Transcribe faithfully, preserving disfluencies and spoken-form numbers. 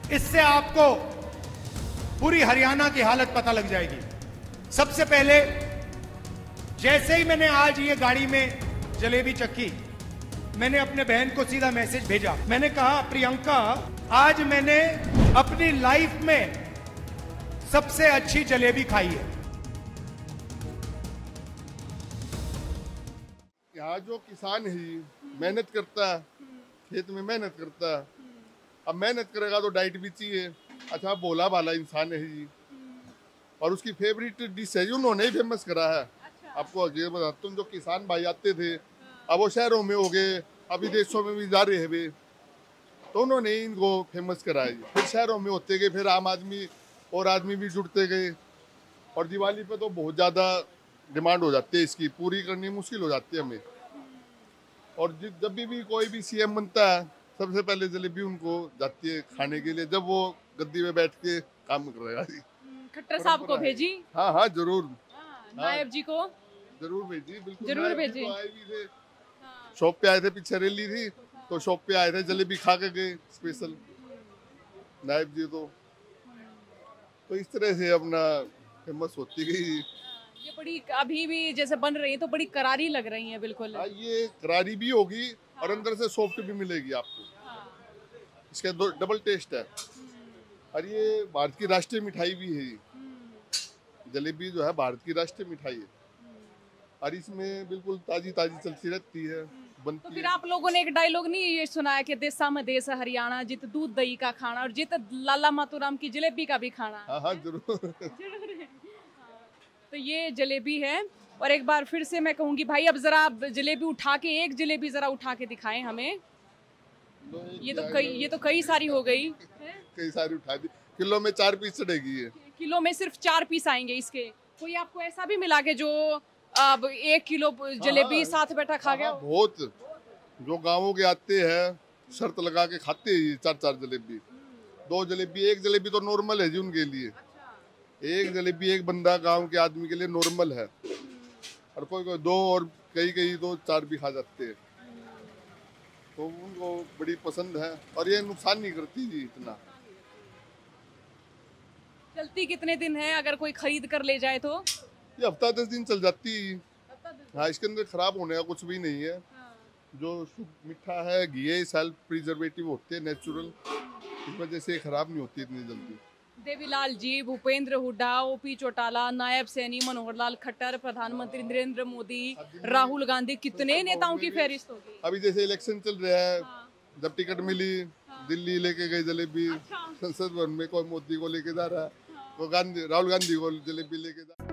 इससे आपको पूरी हरियाणा की हालत पता लग जाएगी। सबसे पहले जैसे ही मैंने आज ये गाड़ी में जलेबी चखी, मैंने अपने बहन को सीधा मैसेज भेजा। मैंने कहा, प्रियंका, आज मैंने अपनी लाइफ में सबसे अच्छी जलेबी खाई है। यहाँ जो किसान ही मेहनत करता है, खेत में मेहनत करता है, अब मेहनत करेगा तो डाइट भी चाहिए। अच्छा, भोला भाला इंसान है जी, और उसकी फेवरेट डिश है, उन्होंने ही फेमस करा है। अच्छा। आपको ये बता, तुम जो किसान भाई आते थे, अब वो शहरों में हो गए, अभी देशों में भी जा रहे हैं वे, तो उन्होंने इनको फेमस करा है। फिर शहरों में होते गए, फिर आम आदमी और आदमी भी जुड़ते गए, और दिवाली पे तो बहुत ज़्यादा डिमांड हो जाती है, इसकी पूरी करनी मुश्किल हो जाती है हमें। और जब भी, भी कोई भी सीएम बनता है, सबसे पहले जलेबी उनको जाती है खाने के लिए, जब वो गद्दी में बैठ के काम कर रहा है। खट्टर साहब को भेजी? हाँ हाँ जरूर। नायब जी को जरूर भेजी, बिल्कुल जरूर भेजी। तो आए भी थे, शॉप पे आए थे, पीछे रैली थी तो शॉप पे आए थे, जलेबी खा के गए स्पेशल नायब जी। तो तो इस तरह से अपना फेमस होती गई। ये बड़ी अभी भी जैसे बन रही है तो बड़ी करारी लग रही है। बिल्कुल हाँ, ये करारी भी होगी और अंदर से सॉफ्ट भी मिलेगी आपको। इसका दो डबल टेस्ट है। और ये भारत की राष्ट्रीय मिठाई भी है। जलेबी जो है भारत की राष्ट्रीय मिठाई है, और इसमें बिल्कुल ताजी ताजी चलती रहती है, बनती तो फिर है। आप लोगों ने एक डायलॉग नहीं ये सुना है कि देसा में देश है हरियाणा, जित दूध दही का खाना और जित लाला मातूराम की जलेबी का भी खाना। हाँ हाँ जरूर। जरूर है। तो ये जलेबी है, और एक बार फिर से मैं कहूंगी भाई, अब जरा जलेबी उठा के, एक जलेबी जरा उठा के दिखाएं हमें। ये तो कई ये तो कई सारी हो गई। कई सारी उठा दी, किलो में चार पीस चढ़ेगी ये। किलो में सिर्फ चार पीस आएंगे इसके। कोई आपको ऐसा भी मिला के जो अब एक किलो जलेबी हाँ, साथ बैठा खा गया? बहुत, जो गाँवों के आते हैं शर्त लगा के खाते हैं चार चार जलेबी। दो जलेबी, एक जलेबी तो नॉर्मल है जी उनके लिए। एक जलेबी एक बंदा गांव के आदमी के लिए नॉर्मल है, और कोई कोई दो और कई कई तो चार भी खा जाते हैं, तो उनको बड़ी पसंद है। और ये नुकसान नहीं करती जी इतना। चलती कितने दिन है अगर कोई खरीद कर ले जाए तो? ये हफ्ता दस दिन चल जाती है। हाँ, इसके अंदर खराब होने का कुछ भी नहीं है। जो शुद्ध मीठा है, घी है, सेल्फ प्रिजर्वेटिव होते हैं, नेचुरल, इस वजह से खराब नहीं होती इतनी जल्दी। देवीलाल जी, भूपेंद्र हुड्डा, ओपी चौटाला, नायब सैनी, मनोहर लाल खट्टर, प्रधानमंत्री नरेंद्र मोदी, राहुल गांधी, कितने नेताओं की फहरिस्त होगी। अभी जैसे इलेक्शन चल रहा है, जब टिकट मिली, दिल्ली लेके गए जलेबी। संसद भवन में कोई मोदी को लेके जा रहा है, कोई गांधी राहुल गांधी को जलेबी लेके जा